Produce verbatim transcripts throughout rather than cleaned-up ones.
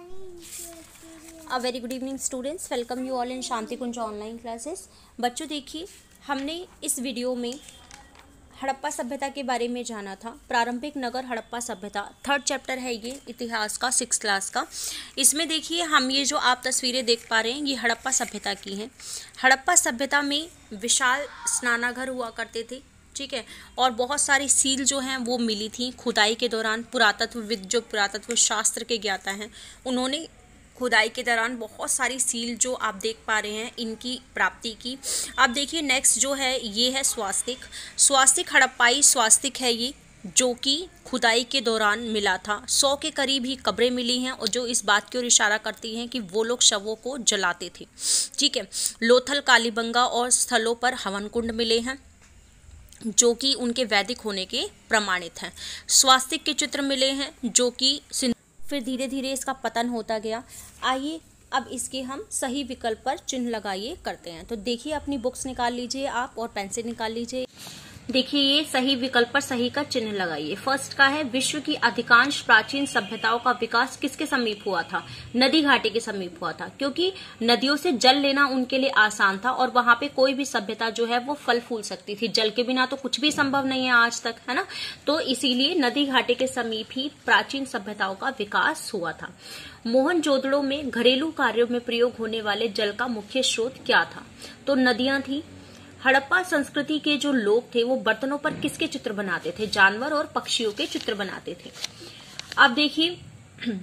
A very good evening students, welcome you all in Shanti Kunj online classes. बच्चों देखिए, हमने इस वीडियो में हड़प्पा सभ्यता के बारे में जाना था। प्रारंभिक नगर हड़प्पा सभ्यता थर्ड चैप्टर है ये इतिहास का, सिक्स क्लास का। इसमें देखिए, हम ये जो आप तस्वीरें देख पा रहे हैं ये हड़प्पा सभ्यता की हैं। हड़प्पा सभ्यता में विशाल स्नानागार हुआ करते थे, ठीक है, और बहुत सारी सील जो हैं वो मिली थी खुदाई के दौरान। पुरातत्वविद जो पुरातत्व शास्त्र के ज्ञाता हैं, उन्होंने खुदाई के दौरान बहुत सारी सील जो आप देख पा रहे हैं इनकी प्राप्ति की। अब देखिए नेक्स्ट जो है ये है स्वास्तिक। स्वास्तिक हड़प्पाई स्वास्तिक है ये, जो कि खुदाई के दौरान मिला था। सौ के करीब ही कब्रें मिली हैं और जो इस बात की ओर इशारा करती हैं कि वो लोग शवों को जलाते थे, ठीक है। लोथल, कालीबंगा और स्थलों पर हवन कुंड मिले हैं जो कि उनके वैदिक होने के प्रमाणित हैं। स्वास्तिक के चित्र मिले हैं जो कि फिर धीरे धीरे इसका पतन होता गया। आइए अब इसके हम सही विकल्प पर चिन्ह लगाइए करते हैं। तो देखिए, अपनी बुक्स निकाल लीजिए आप और पेंसिल निकाल लीजिए। देखिए, ये सही विकल्प पर सही का चिन्ह लगाइए। फर्स्ट का है, विश्व की अधिकांश प्राचीन सभ्यताओं का विकास किसके समीप हुआ था? नदी घाटी के समीप हुआ था, क्योंकि नदियों से जल लेना उनके लिए आसान था और वहां पे कोई भी सभ्यता जो है वो फल फूल सकती थी। जल के बिना तो कुछ भी संभव नहीं है आज तक, है ना। तो इसीलिए नदी घाटी के समीप ही प्राचीन सभ्यताओं का विकास हुआ था। मोहनजोदड़ो में घरेलू कार्यों में प्रयोग होने वाले जल का मुख्य स्रोत क्या था? तो नदियां थी। हड़प्पा संस्कृति के जो लोग थे वो बर्तनों पर किसके चित्र बनाते थे? जानवर और पक्षियों के चित्र बनाते थे। अब देखिए,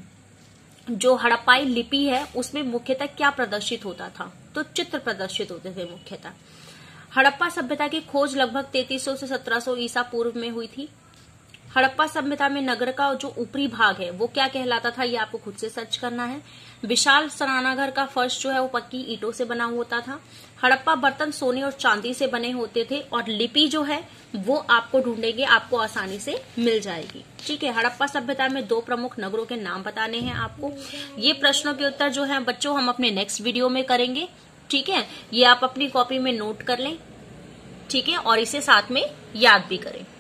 जो हड़प्पाई लिपि है उसमें मुख्यतः क्या प्रदर्शित होता था? तो चित्र प्रदर्शित होते थे मुख्यतः। हड़प्पा सभ्यता की खोज लगभग तैंतीस सौ से सत्रह सौ ईसा पूर्व में हुई थी। हड़प्पा सभ्यता में नगर का जो ऊपरी भाग है वो क्या कहलाता था, ये आपको खुद से सर्च करना है। विशाल स्नानागार का फर्श जो है वो पक्की ईंटों से बना होता था। हड़प्पा बर्तन सोने और चांदी से बने होते थे और लिपि जो है वो आपको ढूंढेंगे, आपको आसानी से मिल जाएगी, ठीक है। हड़प्पा सभ्यता में दो प्रमुख नगरों के नाम बताने हैं आपको। ये प्रश्नों के उत्तर जो है बच्चों हम अपने नेक्स्ट वीडियो में करेंगे, ठीक है। ये आप अपनी कॉपी में नोट कर लें, ठीक है, और इसे साथ में याद भी करें।